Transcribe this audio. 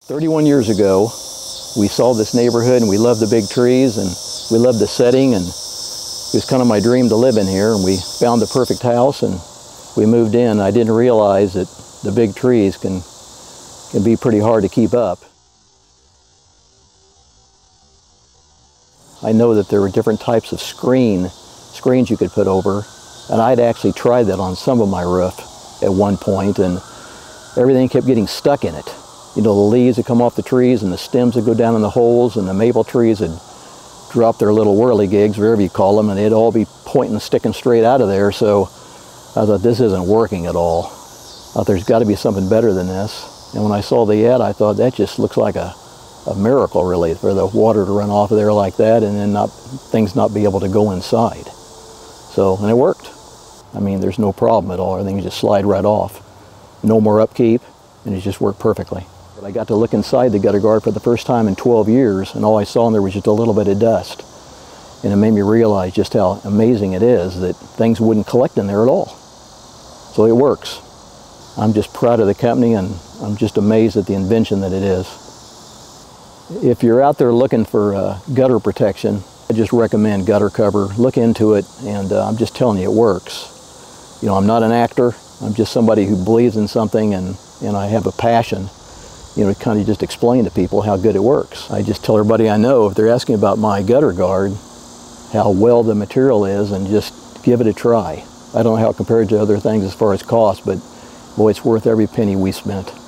31 years ago, we saw this neighborhood and we loved the big trees and we loved the setting, and it was kind of my dream to live in here, and we found the perfect house and we moved in. I didn't realize that the big trees can be pretty hard to keep up. I know that there were different types of screens you could put over, and I'd actually tried that on some of my roof at one point, and everything kept getting stuck in it. You know, the leaves would come off the trees and the stems would go down in the holes, and the maple trees would drop their little whirligigs, wherever you call them, and they'd all be pointing, sticking straight out of there. So I thought, this isn't working at all. I thought, there's got to be something better than this. And when I saw the ad, I thought, that just looks like a miracle, really, for the water to run off of there like that and then things not be able to go inside. So, and it worked. I mean, there's no problem at all. Everything just slide right off. No more upkeep, and it just worked perfectly. But I got to look inside the gutter guard for the first time in 12 years, and all I saw in there was just a little bit of dust. And it made me realize just how amazing it is that things wouldn't collect in there at all. So it works. I'm just proud of the company, and I'm just amazed at the invention that it is. If you're out there looking for gutter protection, I just recommend gutter cover. Look into it, and I'm just telling you, it works. You know, I'm not an actor. I'm just somebody who believes in something, and I have a passion, you know, to kind of just explain to people how good it works. I just tell everybody I know, if they're asking about my gutter guard, how well the material is, and just give it a try. I don't know how it compared to other things as far as cost, but boy, it's worth every penny we spent.